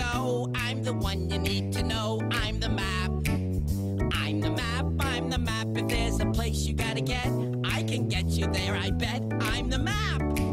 go. I'm the one you need to know. I'm the map. I'm the map, I'm the map. If there's a place you gotta get, I can get you there, I bet. I'm the map.